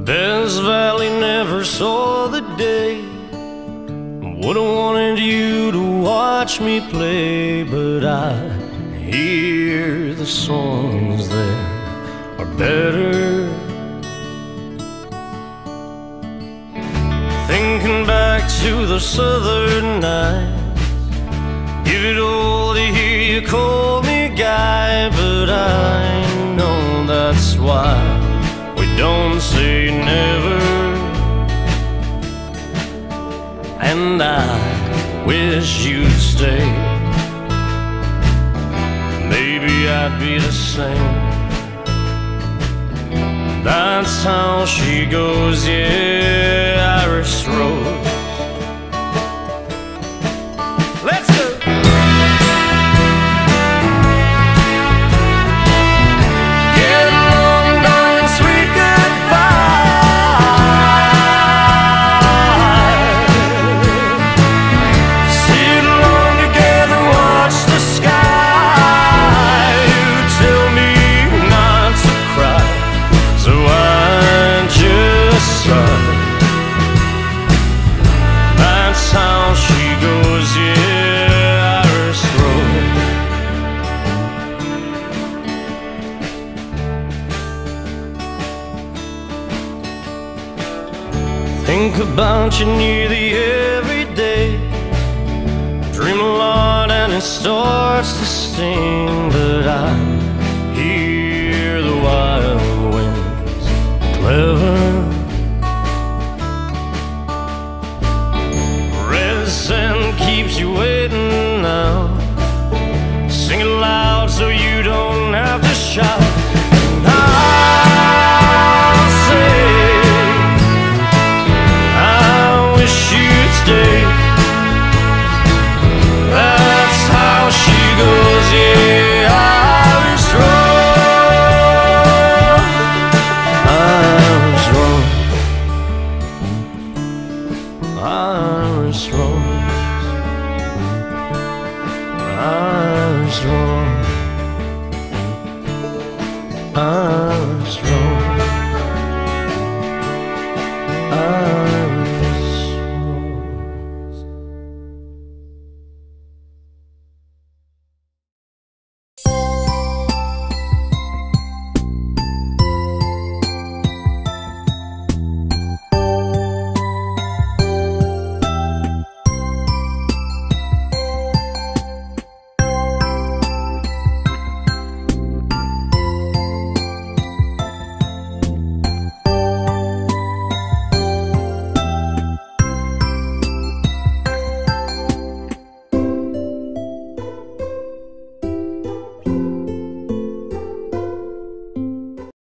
Bez Valley never saw the day. Would've wanted you to watch me play, but I hear the songs there are better. Thinking back to the southern nights, give it all to hear you call me guy, but I know that's why we don't say never. And I wish you'd stay. Maybe I'd be the same. That's how she goes, yeah, Irish Rose. Let's go! Get along, darling, sweet goodbye. Sit along together, watch the sky. You tell me not to cry, so I just sigh. That's how she goes, yeah, Irish Rose. Think about you nearly every day. Dream a lot and it starts to sting, but I hear the wild winds clever. Resin keeps you waiting now. Sing it loud so you don't have to shout. And I'll say, I wish you'd stay. That's how she goes, yeah, Irish Rose. Irish Rose. Irish Rose. Irish Rose. Irish Rose.